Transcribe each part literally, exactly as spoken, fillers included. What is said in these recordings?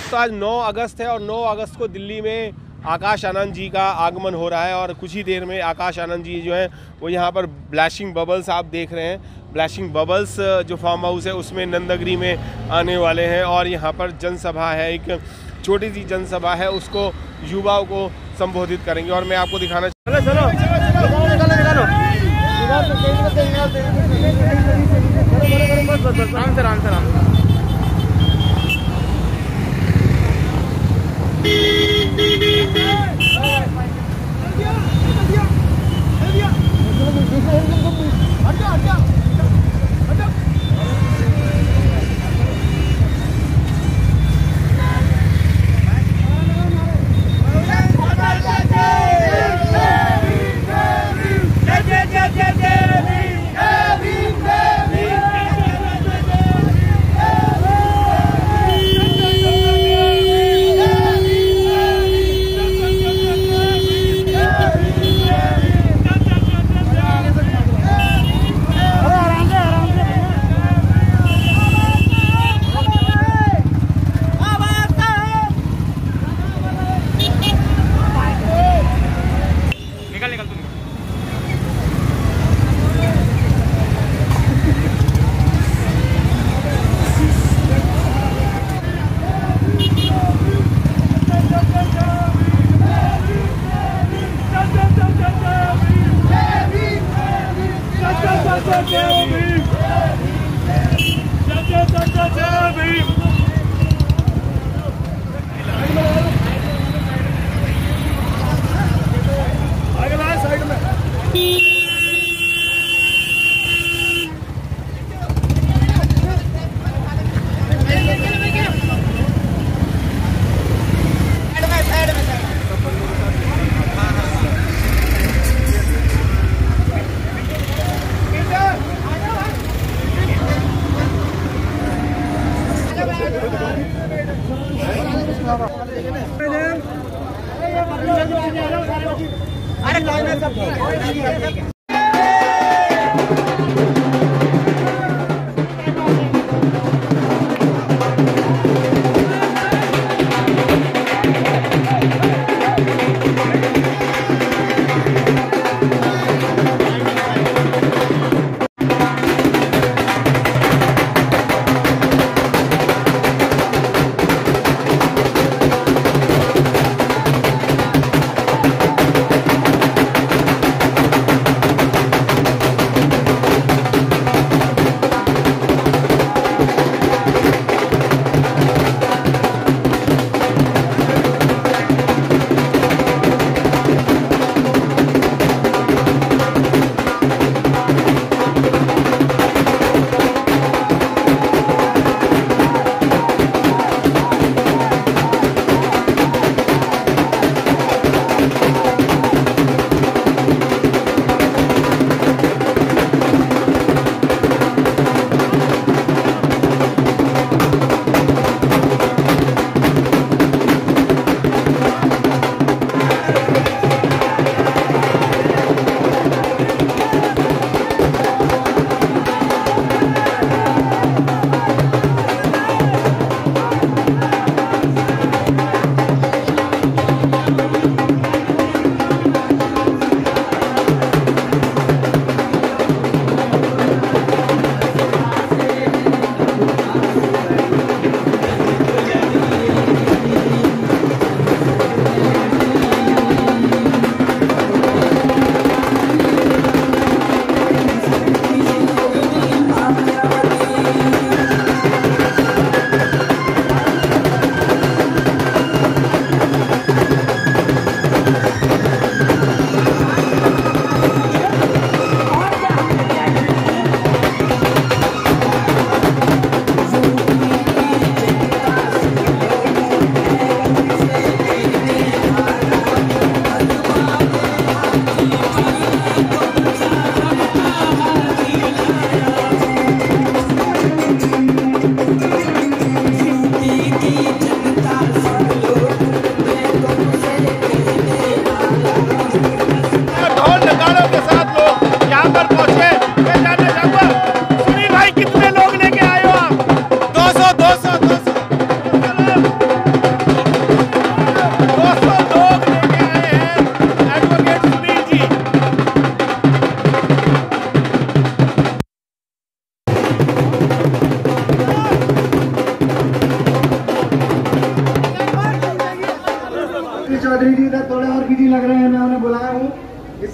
दोस्तों आज नौ अगस्त है और नौ अगस्त को दिल्ली में आकाश आनंद जी का आगमन हो रहा है और कुछ ही देर में आकाश आनंद जी जो हैं वो यहाँ पर ब्लैशिंग बबल्स आप देख रहे हैं। ब्लैशिंग बबल्स जो फार्म हाउस है उसमें नंदगिरी में आने वाले हैं और यहाँ पर जनसभा है, एक छोटी सी जनसभा है, उसको युवाओं को संबोधित करेंगे और मैं आपको दिखाना चलो चलो आराम से आराम से आराम से अरे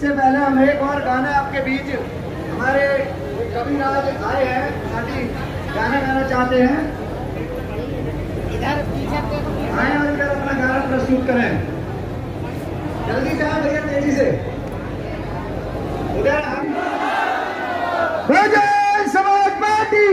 इससे पहले हम एक और गाना आपके बीच, हमारे कविराज आए हैं, साथी गाना गाना चाहते हैं, आए और इधर अपना गाना प्रस्तुत करें। जल्दी से भैया, तेजी से उधर। बहुजन समाज पार्टी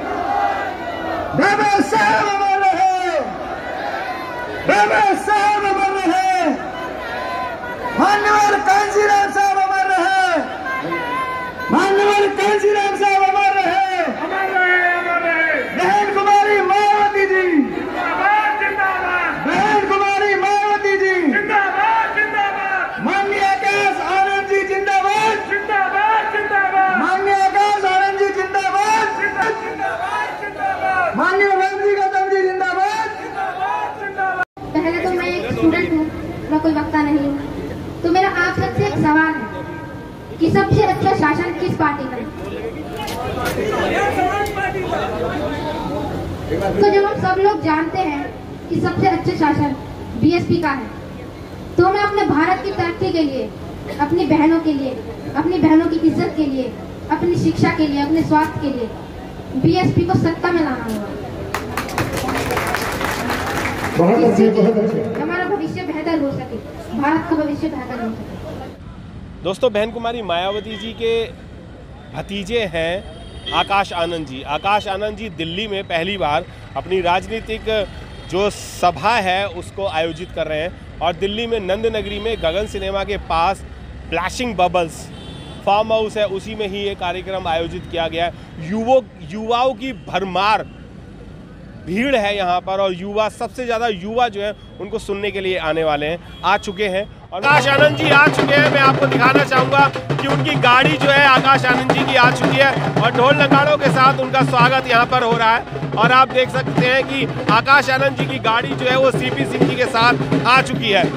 बाबा साहब अमर रहे, बाबा साहब अमर रहे, मान्यवर कांशीराम साहब अमर रहे, मान्यवर कांशीराम साहब अमर रहे, अमर रहे, अमर रहे। बहन कुमारी मायावती जी जिंदाबाद, जिंदाबाद। बहन कुमारी मायावती जी जिंदाबाद, जिंदाबाद। माननीय आकाश आनंद जी जिंदाबाद, जिंदाबाद, जिंदाबाद। माननीय आकाश आनंद जी जिंदाबाद, जिंदाबाद, जिंदाबाद। माननीय वंशी गौतम जी जिंदाबाद, जिंदाबाद, जिंदाबाद। पहले तो मैं एक स्टूडेंट हूँ, मैं कोई वक्ता नहीं हूँ, तो मेरा आप सबसे एक सवाल है कि सबसे अच्छा शासन किस पार्टी का है? तो जब हम सब लोग जानते हैं कि सबसे अच्छा शासन बीएसपी का है, तो मैं अपने भारत की तरक्की के लिए, अपनी बहनों के लिए, अपनी बहनों की इज्जत के लिए, अपनी शिक्षा के लिए, अपने स्वास्थ्य के लिए बीएसपी को सत्ता में लाना होगा। हमारा भविष्य बेहतर हो सके, भारत का भविष्य बेहतर हो सके। दोस्तों, बहन कुमारी मायावती जी के भतीजे हैं आकाश आनंद जी। आकाश आनंद जी दिल्ली में पहली बार अपनी राजनीतिक जो सभा है उसको आयोजित कर रहे हैं, और दिल्ली में नंद नगरी में गगन सिनेमा के पास ब्लैशिंग बबल्स फार्म हाउस है, उसी में ही ये कार्यक्रम आयोजित किया गया है। युवक युवाओं की भरमार भीड़ है यहाँ पर, और युवा सबसे ज़्यादा युवा जो है उनको सुनने के लिए आने वाले हैं, आ चुके हैं। और आकाश आनंद जी आ चुके हैं। मैं आपको दिखाना चाहूँगा कि उनकी गाड़ी जो है आकाश आनंद जी की आ चुकी है, और ढोल नगाड़ों के साथ उनका स्वागत यहाँ पर हो रहा है। और आप देख सकते हैं कि आकाश आनंद जी की गाड़ी जो है वो सीपी सिंह जी के साथ आ चुकी है।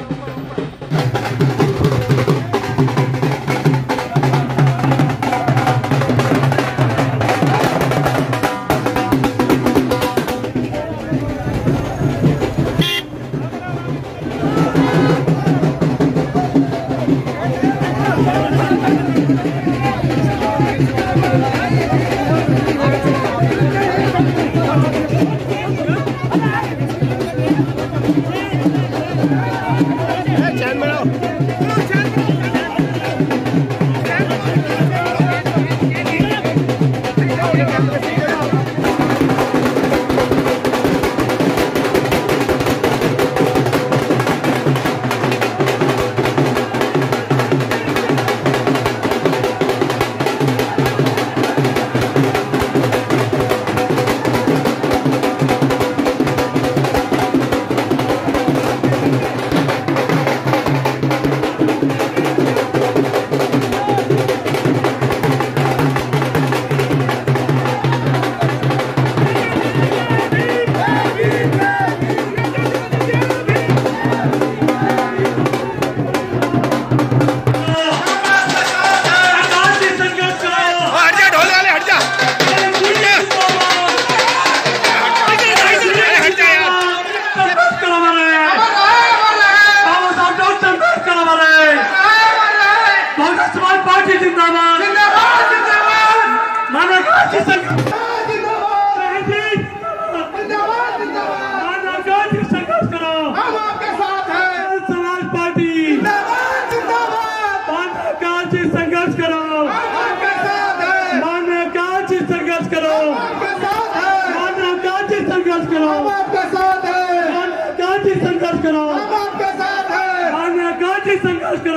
संघर्ष करो,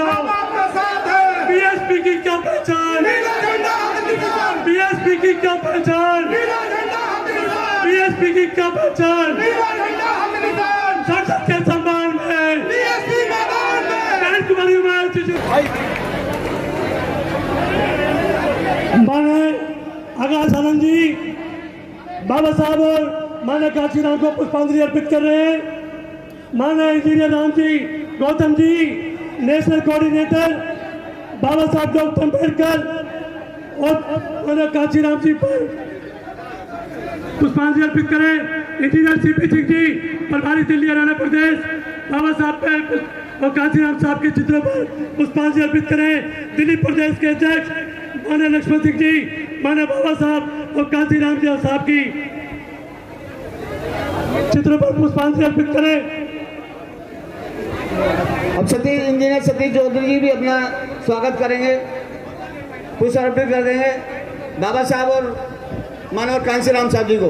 बीएसपी की क्या पहचान, बीएसपी की क्या पहचान, बीएसपी की क्या पहचान, संसद के सम्मान में माने आकाश आनंद जी बाबा साहब और माने कांशीराम को पुष्पांजलि अर्पित कर रहे हैं। माने engineer Ram ji Gautam ji national coordinator Baba Saheb doctor Ambedkar और माने कांशीराम जी पर पुष्पांजलि अर्पित करें। इंजीनियर सीपी सिंह जी प्रभारी दिल्ली हरियाणा प्रदेश बाबा साहब पे और कांसीराम साहब के चित्रों पर पुष्पांजलि अर्पित करें। दिल्ली प्रदेश के अध्यक्ष माननीय लक्ष्मण सिंह जी, माननीय बाबा साहब और कांसीराम जी साहब की चित्रों पर पुष्पांजलि अर्पित करें। अब सतीश इंजीनियर सतीश चौधरी जी भी अपना स्वागत करेंगे, पुष्प अर्पित कर देंगे बाबा साहब और मानव कांसीराम साहब जी को।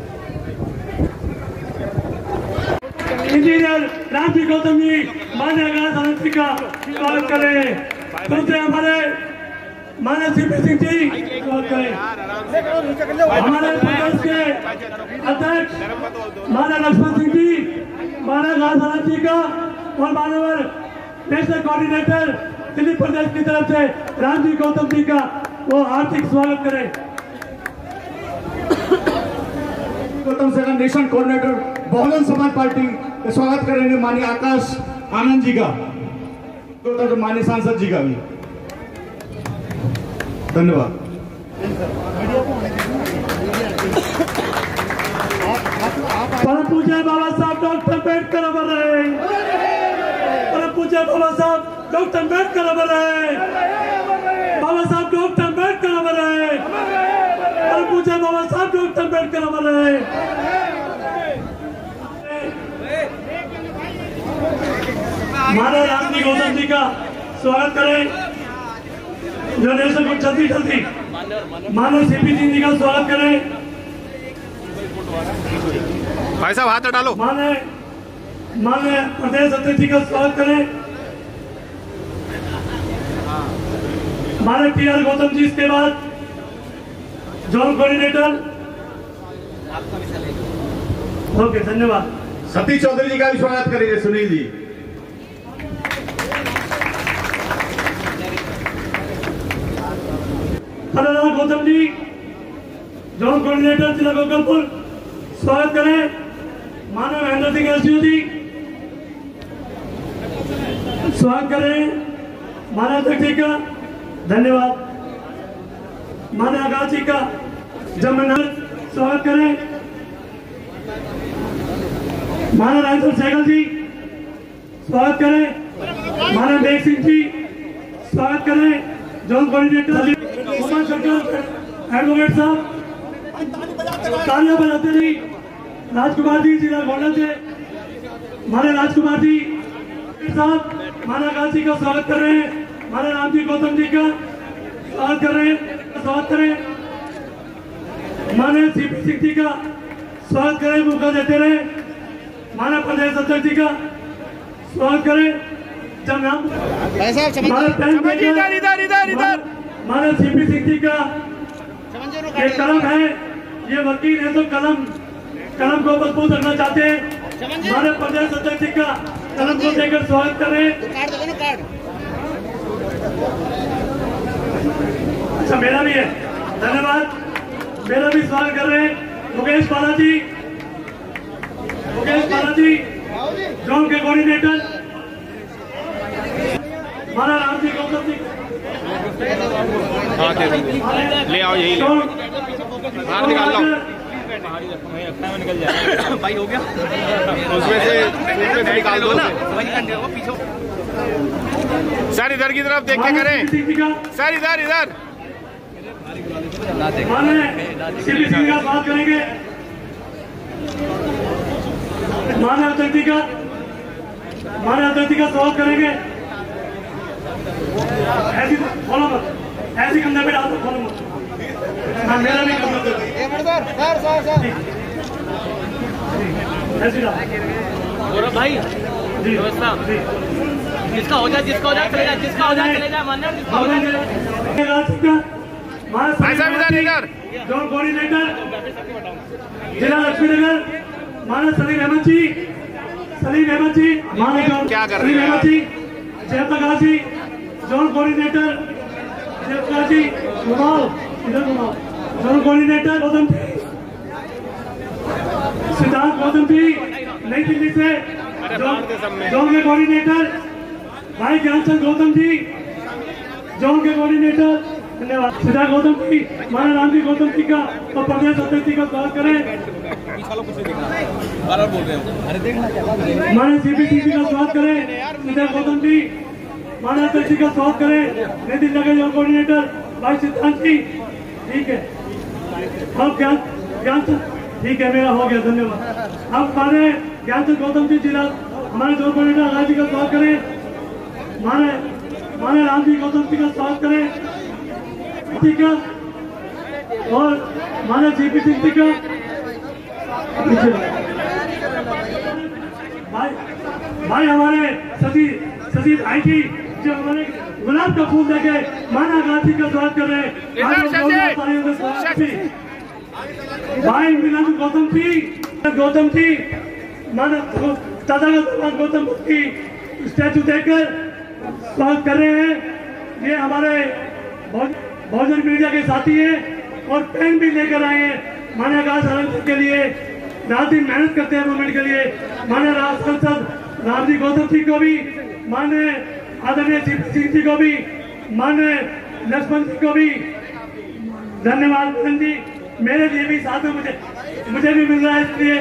इंजीनियर राम जी गौतम जी मान्य आकाश आनंद जी का स्वागत करें। दूसरे हमारे मानव सीपी सिंह जी स्वागत करें। हमारे प्रदेश के अध्यक्ष मानव लक्ष्मण सिंह जी, मानव आकाश आनंद जी का और मानव नेशनल कोऑर्डिनेटर दिल्ली प्रदेश की तरफ से राम जी गौतम जी का वो हार्दिक स्वागत करें। गौतम से नेशनल कोऑर्डिनेटर बहुजन समाज पार्टी स्वागत करेंगे माननीय आकाश आनंद जी का, तो माननीय सांसद जी का भी धन्यवाद। परम पूज्य बाबा साहब डॉक्टर अम्बेडकर अमर रहे। परम पूज्य बाबा साहब डॉक्टर अम्बेडकर अमर रहे। बाबा साहब डॉक्टर अम्बेडकर अमर रहे। परम पूज्य बाबा साहब डॉक्टर अम्बेडकर अमर रहे। मानव राम जी गौतम जी का स्वागत करें। जो नेशनल को जल्दी जल्दी मानव सीपी सिंह जी का स्वागत करें। भाई साहब हाथ डालो। माने माने प्रदेश अध्यक्ष जी का स्वागत करें। माने टी आर गौतम जी, इसके बाद जोन कोऑर्डिनेटर। ओके, धन्यवाद। सतीश चौधरी जी का भी स्वागत करेंगे सुनील जी। हरलाल गौतम जी जोन कोऑर्डिनेटर जिला गोपालपुर स्वागत करें। मानव महेंद्र सिंह एसडीओ जी स्वागत करें। मानव अध्यक्ष जी का धन्यवाद। मानव आकाश जी का जमनाथ स्वागत करें। मानव राजेंद्र सहगल जी स्वागत करें। मानव मेघ सिंह जी स्वागत करें। Zone coordinator Uma Shankar advocate साहब तालियां बजाते जी। राजकुमार जी जिला गोंडा से माने राजकुमार जी साहब माना आकाश जी का स्वागत कर रहे हैं। माना राम जी गौतम जी का स्वागत कर रहे हैं स्वागत करें। माने सीपी सिंह जी का स्वागत करें, मौका देते रहे। माना प्रदेश अध्यक्ष जी का स्वागत करें। जब नाम इधर इधर इधर इधर माना सीपी सिंह जी का ये कलम है, ये वकील है तो कलम कलम को मजबूत रखना चाहते हैं। हमारे प्रदेश अध्यक्ष जी का कलम को देकर स्वागत कर रहे हैं। अच्छा, मेरा भी है, धन्यवाद। मेरा भी स्वागत कर रहे हैं मुकेश बालाजी। मुकेश बालाजी जोन के कोऑर्डिनेटर। हमारा राम जी गौतम जी हाँ दे दो। ले आओ, यही ले बाहर निकाल लो। निकल जाए भाई, हो गया उसमें से उसमें से निकाल दो ना। सर इधर की तरफ देख के करें। सर इधर इधर सीपी सिंह का बात करेंगे। मानव अतिथि का मानव अतिथि का स्वागत करेंगे। ऐसी फॉलो मत, ऐसी कंधे पे डाल दो, फॉलो मत। हाँ, मेरा भी काम कर ऐसी डाल भाई व्यवस्था जिसका हो जाए जिसका हो जाए चले जाए जिसका हो जाए चले जाए मान्य जिसका हो जाए। भाई साहब इधर इधर जोन कोऑर्डिनेटर जिला लक्ष्मीनगर मानव सलीम अहमद जी। सलीम अहमद जी मानव क्या कर सलीम अहमद जी। Jaiprakash ji zone coordinator. जयप्रकाश जी घुमाओ, इधर घुमाओ। जोन कोऑर्डिनेटर गौतम जी, सिद्धार्थ गौतम जी नई दिल्ली से। जोन के कोऑर्डिनेटर भाई ज्ञानचंद गौतम जी। जोन के कोऑर्डिनेटर धन्यवाद। सीधा गौतम जी, माननीय रामजी गौतम जी का और प्रदेश अध्यक्ष जी का स्वागत करें। माननीय सीपी सिंह जी का स्वागत करें। सीधा गौतम जी, माननीय अध्यक्ष जी का स्वागत करें। नितिन लगेज और कोऑर्डिनेटर भाई सिद्धांत जी, ठीक है। अब ज्ञान ज्ञान ठीक है, मेरा हो गया, धन्यवाद। अब माने ज्ञानचंद गौतम जी जिला हमारे जोर कोऑर्डिनेटर राज जी का स्वागत करें। माने माने राम जी गौतम जी का स्वागत करें, ठीक है। और माने जीपी सिंह जी का भाई भाई हमारे सजी सजी भाई जी जो हमारे गुलाब का फूल देके माना गांधी का स्वागत कर रहे हैं। भाई मिलन गौतम जी गौतम जी माना तथागत गौतम बुद्ध की स्टैचू देकर स्वागत कर रहे हैं। ये हमारे बहुजन मीडिया के साथी हैं और पेन भी लेकर आए हैं मान्य आकाश आनंद के लिए। रात दिन मेहनत करते हैं मूवमेंट के लिए। मान्य राज सांसद रामजी गौतम जी को भी, मान्य आदरणीय सीपी सिंह जी को भी, मान्य लक्ष्मण जी को भी धन्यवाद। बहन जी मेरे लिए भी साथ में मुझे मुझे भी मिल रहा है, इसलिए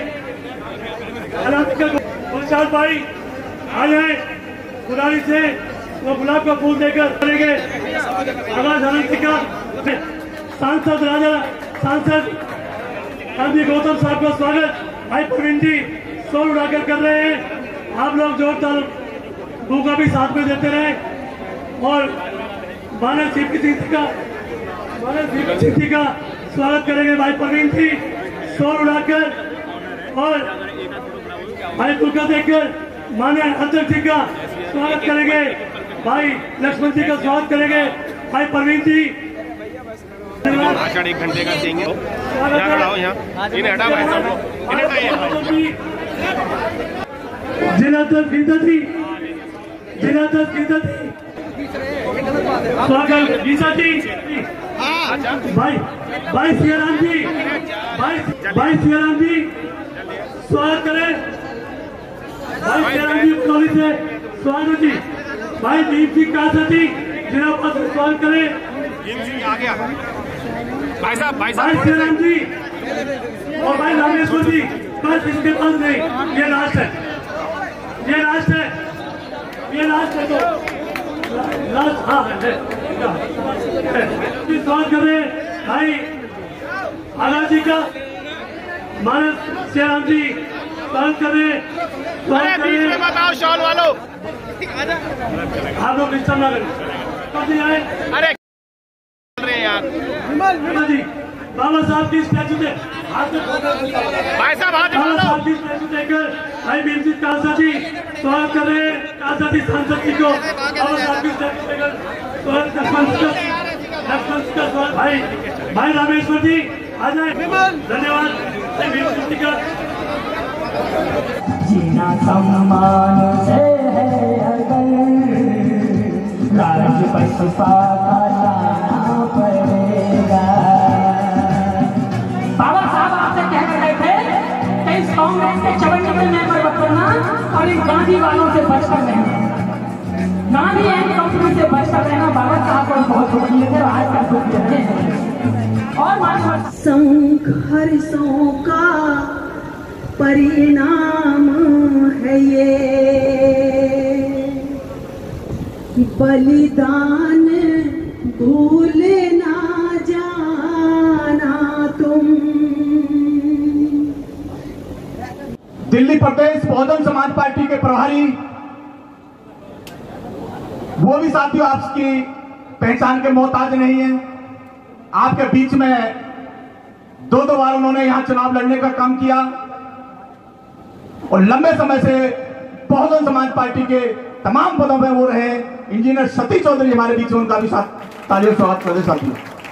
गुलशाद भाई आ जाए गुलाबी से वो गुलाब का फूल देकर करेंगे। आकाश आनंद जी का सांसद राजा सांसद रामजी गौतम साहब का स्वागत भाई प्रवीण जी शोर उड़ाकर कर रहे हैं। आप लोग जोरदार दो का भी साथ में देते रहे। और मानव सीपी सिंह जी का मानव सीपी सिंह जी का स्वागत करेंगे भाई प्रवीण जी शोर उड़ाकर। और भाई दुर्गा देकर माननीय अध्यक्ष जी का स्वागत करेंगे। भाई लक्ष्मण जी का स्वागत करेंगे। भाई प्रवीण जी भाषण एक घंटे का देंगे। यहाँ खड़ाओ, यहाँ इन्हें हटा भाई सब लोग, इन्हें हटाइए। जिलाध्यक्ष गीता जी जिलाध्यक्ष गीता जी स्वागत गीता जी। भाई भाई सियाराम जी भाई भाई सियाराम जी स्वागत करें। भाई सियाराम जी बतौली से स्वागत जी। भाई दीप जी कासा जी जिला पद स्वागत करें। आ गया भाई साहब भाई भाई सियाराम जी और भाई रामेश्वर जी बस इसके पास नहीं, ये लास्ट है, ये लास्ट है, ये लास्ट है। तो लास्ट हाँ है स्वागत कर रहे भाई आगाज जी का। मानस सियाराम जी स्वागत कर रहे स्वागत कर रहे बताओ शॉल वालों आप लोग डिस्टर्ब ना करें। आए अरे रहे यार जी बाबा साहब की स्टैचू दे भाई साहब हाथ बाबा साहब की स्टैचू देकर भाई भीमजीत कालसा जी स्वागत कर रहे हैं। कालसा जी सांसद जी को बाबा साहब की स्टैचू देकर स्वागत लक्ष्मण जी का लक्ष्मण जी का स्वागत। भाई भाई रामेश्वर जी आ जाए, धन्यवाद। भीमजीत जी का जीना सम्मान से है अगर राज बसपा का जाना पड़ेगा। बाबा साहब आपसे कह रहे थे कि इस कांग्रेस के चबल चबल मेंबर मत करना और इन गांधी वालों से बचकर रहना, गांधी एंड कंपनी से बचकर रहना। बाबा साहब को बहुत दुख दिए थे, आज का दुख देते हैं। और संघर्षों का परिणाम है ये, बलिदान भूल ना जाना तुम। दिल्ली प्रदेश बहुजन समाज पार्टी के प्रभारी वो भी साथियों आपकी पहचान के मोहताज नहीं है। आपके बीच में दो दो बार उन्होंने यहां चुनाव लड़ने का काम किया और लंबे समय से बहुजन समाज पार्टी के तमाम पदों पर वो रहे। इंजीनियर सतीश चौधरी हमारे बीच में, उनका भी साथ तालियों से स्वागत करते साथियों।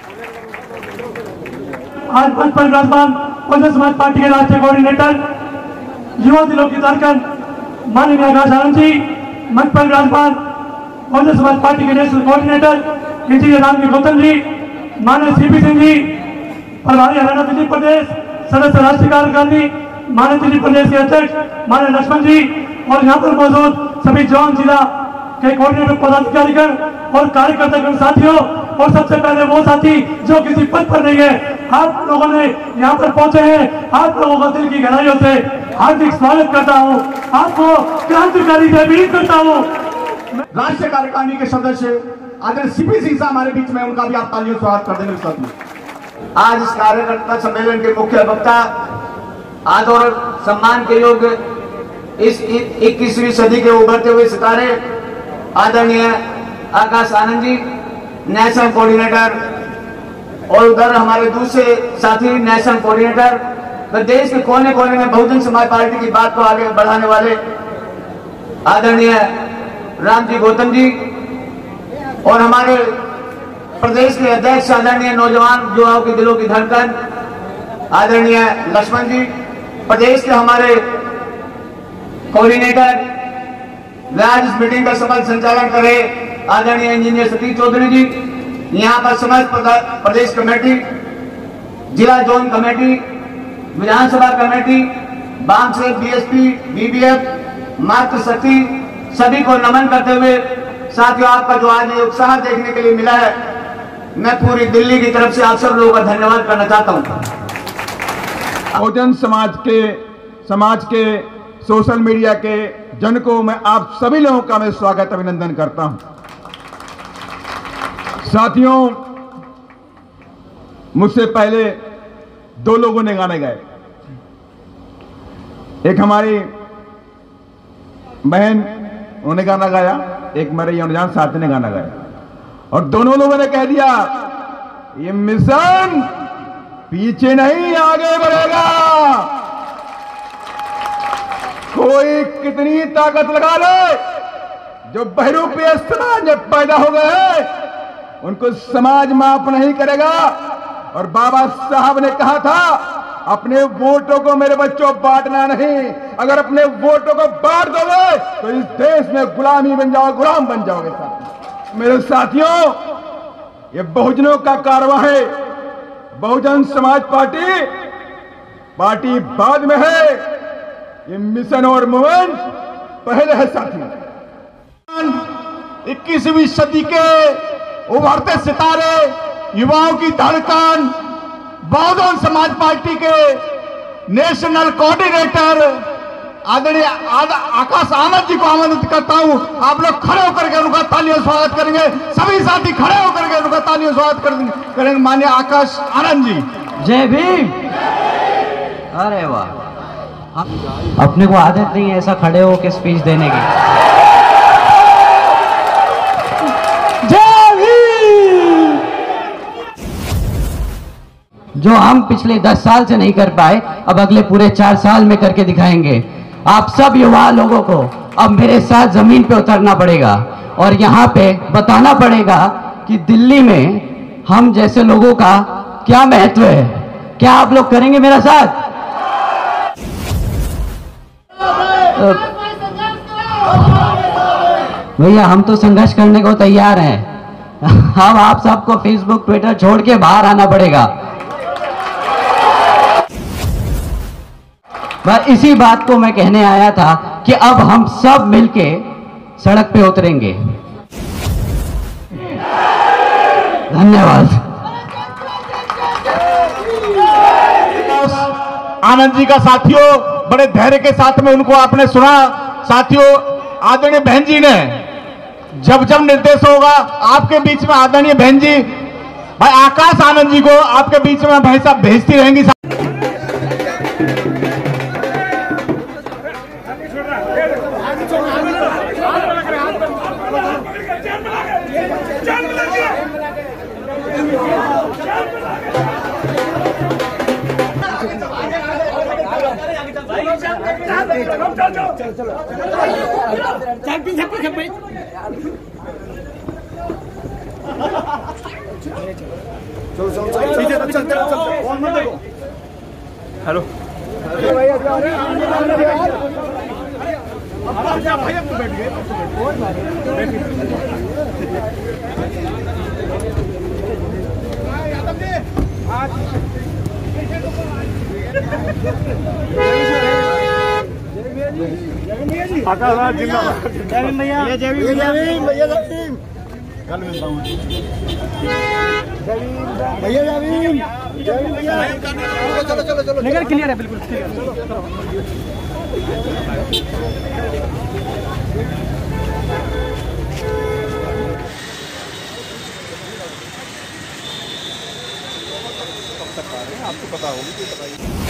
आज मंच पर विराजमान बहुजन समाज पार्टी के राष्ट्रीय कोऑर्डिनेटर युवा दिलों की धड़कन माननीय आकाश आनंद जी, मंच पर विराजमान बहुजन समाज पार्टी के national coordinator engineer Ramji Gautam ji, माननीय सीपी सिंह जी प्रभारी हरियाणा दिल्ली प्रदेश सदस्य राष्ट्रीय कार्यकारिणी, माननीय दिल्ली प्रदेश के अध्यक्ष माननीय लक्ष्मण जी और यहाँ पर मौजूद सभी जोन जिला के कोऑर्डिनेटर पदाधिकारीगण और कार्यकर्तागण साथियों, और सबसे पहले वो साथी जो किसी पद पर नहीं है, आप लोगों ने यहाँ पर पहुंचे हैं, आप लोगों का दिल की गहराइयों से हार्दिक स्वागत करता हूँ, आपको क्रांतिकारी जय भीम करता हूँ। राष्ट्रीय कार्यकारिणी के सदस्य आदरणीय सीपी सिंह साहब हमारे बीच में, उनका भी आप तालियों से स्वागत कर देंगे साथ में। आज इस कार्यकर्ता सम्मेलन के मुख्य वक्ता, आदर और सम्मान के योग्य इस इक्कीसवीं सदी के उभरते हुए सितारे आदरणीय आकाश आनंद जी, नेशनल कोऑर्डिनेटर, और उधर हमारे दूसरे साथी नेशनल कोऑर्डिनेटर, देश के कोने कोने में बहुजन समाज पार्टी की बात को आगे बढ़ाने वाले आदरणीय राम जी गौतम जी, और हमारे प्रदेश के अध्यक्ष आदरणीय नौजवान युवाओं के दिलों की धड़कन आदरणीय लक्ष्मण जी, प्रदेश के हमारे कोऑर्डिनेटर, आज इस मीटिंग का सफल संचालन करे आदरणीय इंजीनियर सतीश चौधरी जी, यहाँ पर समस्त प्रदेश कमेटी, जिला जोन कमेटी, विधानसभा कमेटी, बामसेफ, बीएसपी, बीबीएफ, मातृशक्ति, सभी को नमन करते हुए साथियों, आपका जो आज ये उत्साह देखने के लिए मिला है, मैं पूरी दिल्ली की तरफ से आप सब लोगों का धन्यवाद करना चाहता हूं। बहुजन समाज के समाज के सोशल मीडिया के जन को मैं आप सभी लोगों का मैं स्वागत अभिनंदन करता हूं। साथियों, मुझसे पहले दो लोगों ने गाने गाए। एक हमारी बहन, उन्होंने गाना गाया, एक मेरे यौनजान साथी ने गाना गाया, और दोनों लोगों ने कह दिया ये मिशन पीछे नहीं आगे बढ़ेगा। कोई कितनी ताकत लगा ले, जो बहुरूपीय समाज में पैदा हो गए हैं उनको समाज माफ नहीं करेगा। और बाबा साहब ने कहा था, अपने वोटों को मेरे बच्चों बांटना नहीं, अगर अपने वोटों को बांट दोगे तो इस देश में गुलामी बन जाओगे, गुलाम बन जाओगे। साथ मेरे साथियों, ये बहुजनों का कारवां है। बहुजन समाज पार्टी पार्टी बाद में है, ये मिशन और मूवमेंट पहले है। साथियों, इक्कीसवीं सदी के उभरते सितारे, युवाओं की धड़कन, बहुजन समाज पार्टी के नेशनल कोऑर्डिनेटर आदरणीय आकाश आनंद जी को आमंत्रित करता हूं। आप लोग खड़े होकर के उनका तालियों स्वागत करेंगे। सभी साथी खड़े होकर के उनका तालियों स्वागत करेंगे। माननीय आकाश आनंद जी, जय भीम। अरे वाह, अपने को आदत नहीं है ऐसा खड़े होकर स्पीच देने की। जय भीम। जो हम पिछले दस साल से नहीं कर पाए, अब अगले पूरे चार साल में करके दिखाएंगे। आप सब युवा लोगों को अब मेरे साथ जमीन पे उतरना पड़ेगा और यहाँ पे बताना पड़ेगा कि दिल्ली में हम जैसे लोगों का क्या महत्व है। क्या आप लोग करेंगे मेरा साथ? भैया, हम तो संघर्ष करने को तैयार हैं। अब आप सबको फेसबुक, ट्विटर छोड़ के बाहर आना पड़ेगा। बस इसी बात को मैं कहने आया था कि अब हम सब मिलके सड़क पे उतरेंगे। धन्यवाद। आनंद जी का साथियों, बड़े धैर्य के साथ में उनको आपने सुना। साथियों, आदरणीय बहन जी ने जब जब निर्देश होगा आपके बीच में, आदरणीय बहन जी, भाई आकाश आनंद जी को आपके बीच में भाई साहब भेजती रहेंगी। चलो चलो चल चल चल फोन मत देखो। हेलो भाई, अब तो बैठ गए, अब तो बैठ गए। आकाश जिंदाबाद। जय भीम भैया, जय भीम भैया, जय भीम भैया, जय भीम। कल मिलता हूँ भैया। चलो चलो चलो लेकर क्लियर है बिल्कुल क्लियर। आपको पता होगी कि